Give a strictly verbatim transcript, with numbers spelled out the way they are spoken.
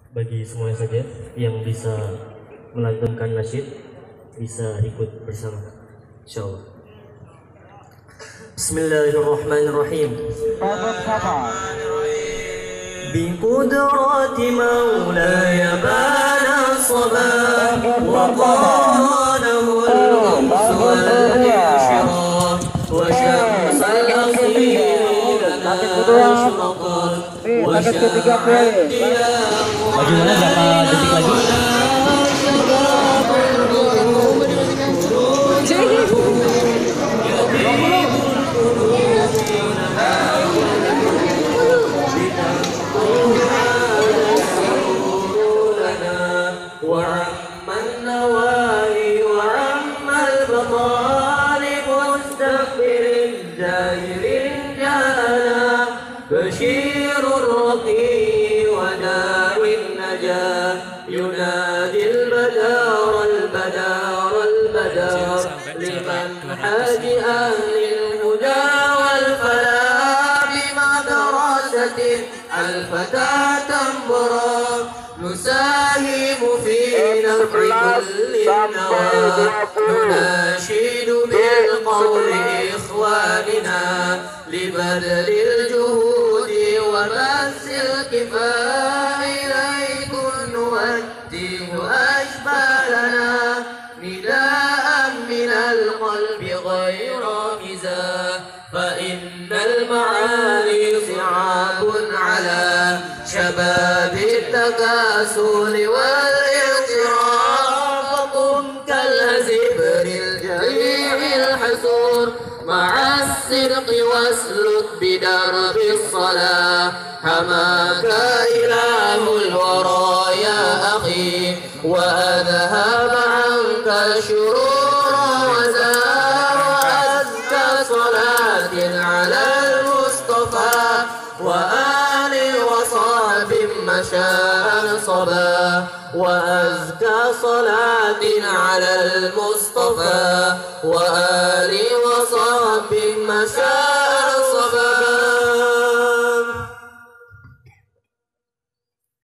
bagi semuanya saja yang bisa melantunkan nasyid bisa ikut bersama, insyaallah. Bismillahirrahmanirrahim. بقدرة مولاي بان الصباح وقرانه الأمس والإنشراح وشمس الأخير لنا أشرقت وشاعت وعم النواهي وعم المطالب مستغفر زاهر جانا بشير الرقي ودار النجاة ينادي البدار البدار البدار لمنهج أهل الهدى والفلاح بمدرسة الفتى تنبرا نساهم في نفع كل النوى نناشد بالقول إخواننا لبذل الجهود وبث الكفاح إليكم نوجه أشبالنا نداء من القلب غير مزاح فإن المعاني صعاب على شباب التكاسل والاغتراب فقم كالزبر الجريح الحسور مع الصدق واسلك بدرب الصلاة حماك إله الورى يا أخي وأذهب عنك الشرور وزار وأزكى صلاة على المصطفى وآل وصحب مشاء صبا وأزكى صلاة على المصطفى وآل وصحب مشاء